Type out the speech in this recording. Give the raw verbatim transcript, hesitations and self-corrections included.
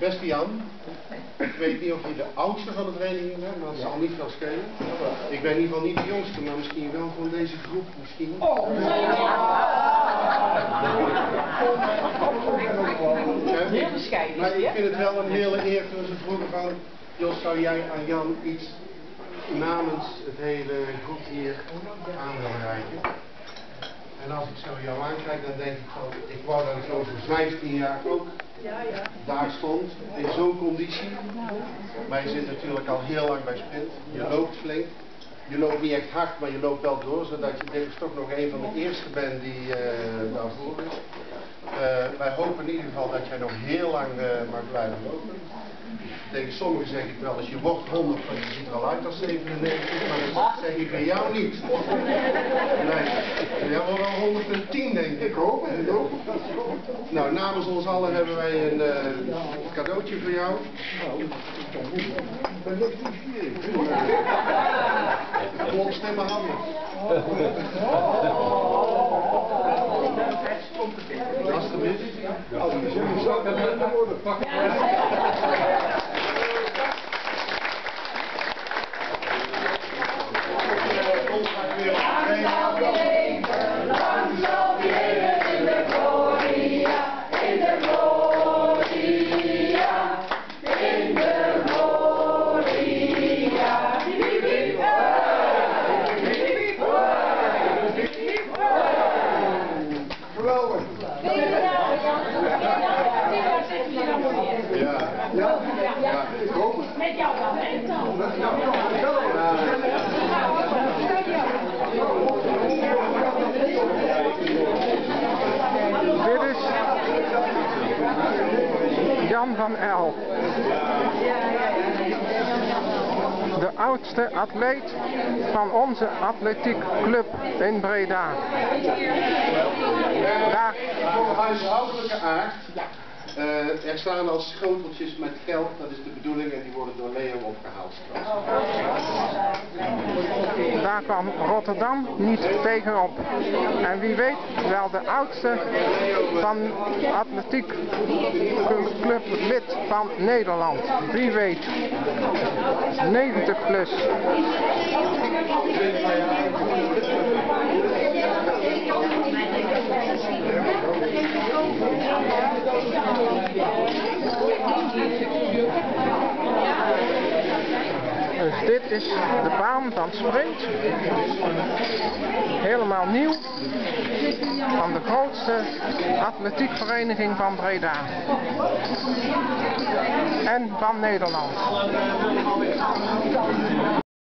Beste Jan, ik weet niet of je de oudste van de vereniging bent, maar dat zal niet veel schelen. Ik ben in ieder geval niet de jongste, maar misschien wel van deze groep. Misschien. Oh, heel bescheiden. Maar ik vind het wel een hele eer toen ze vroegen van, Jos, zou jij aan Jan iets namens het hele groep hier aan willen reiken? En als ik zo jou aankijk, dan denk ik van, ik wou dat ik zo voor vijftien jaar ook daar stond, in zo'n conditie. Maar je zit natuurlijk al heel lang bij Sprint, je loopt flink. Je loopt niet echt hard, maar je loopt wel door, zodat je dit is toch nog een van de eerste bent die uh, daarvoor is. Uh, wij hopen in ieder geval dat jij nog heel lang uh, mag blijven lopen. Tegen sommigen zeg ik wel eens, je wordt honderd, want je ziet er al uit als zevenennegentig, maar dat zeg ik bij jou niet. Nee, jij wordt wel honderdtien denk ik. Ik hoop het, ik hoop het. Nou, namens ons allen hebben wij een uh, cadeautje voor jou. Klopt in mijn handen. Alsjeblieft. Als ik zo zou kunnen worden, pak ik het. Ja, ja, ik hoop het. Met jou dan, hè? Met jou dan. Dit is Jan van El. De oudste atleet van onze atletiekclub in Breda. Daar. Voor huishoudelijke aard. Uh, er staan al schoteltjes met geld, dat is de bedoeling, en die worden door Leo opgehaald. Daar kan Rotterdam niet tegenop. En wie weet wel de oudste van atletiek club lid van Nederland. Wie weet. negentig plus. Dus dit is de baan van Sprint, helemaal nieuw, van de grootste atletiekvereniging van Breda en van Nederland.